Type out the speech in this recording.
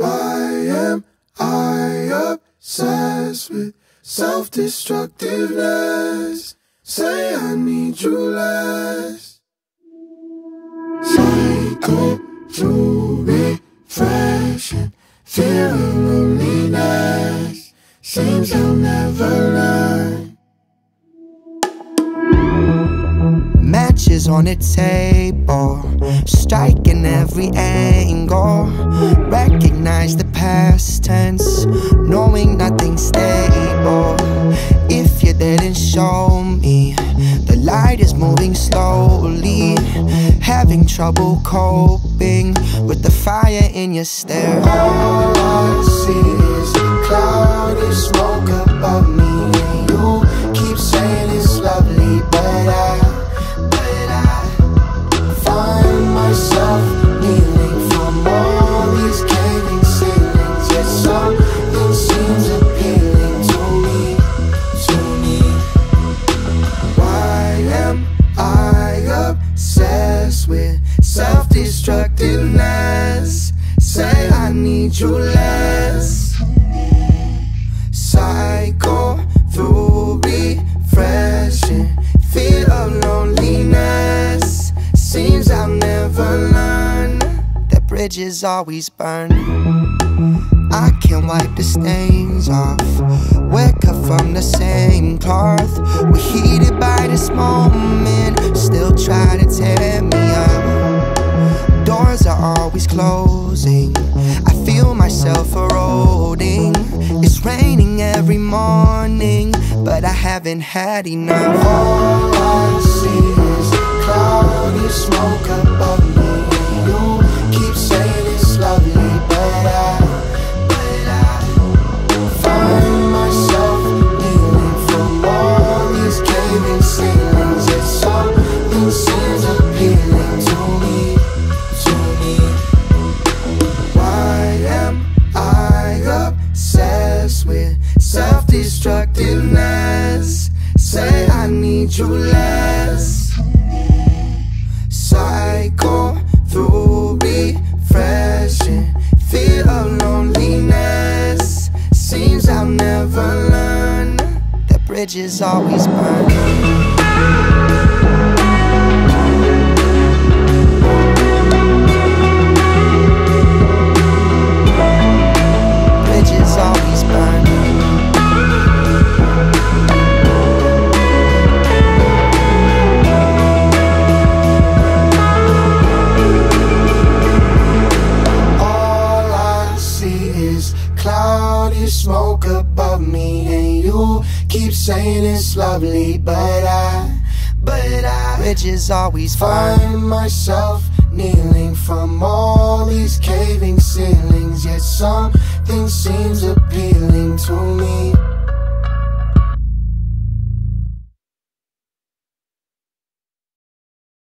Why am I obsessed with self-destructiveness? Say I need you less. Cycle through refreshing, fear of loneliness. Seems I'll never learn. Matches on the table, striking every angle. Recognize the past tense, knowing nothing's stable. If you didn't show me, the light is moving slowly. Having trouble coping with the fire in your stare. All I see is cloudy smoke above me, and you keep saying it's lovely, but I find myself kneeling from all these caving ceilings. Yet something seems appealing to me. Why am I obsessed with self-destructiveness? Say I need you less. Cycle through refreshing, fear of loneliness. Seems I'll never learn. The bridges always burn. I can't wipe the stains off. We're cut from the same cloth. We're heated by this moment, still try to tear me up. Doors are always closing, I feel myself eroding. It's raining every morning, but I haven't had enough. All I see is cloudy smoke above me, and you keep saying it's lovely, but I find myself kneeling from all these caving ceilings. Yet something seems appealing to me. Why am I obsessed with self-destructiveness? Say I need you less. Cycle through refreshing, fear of loneliness. Seems I'll never learn. The bridges always burn. Bridges always burn. All I see is cloudy smoke above me, and you keep saying it's lovely, but I Bridges always burn. find myself kneeling from all these caving ceilings. Yet something seems appealing to me.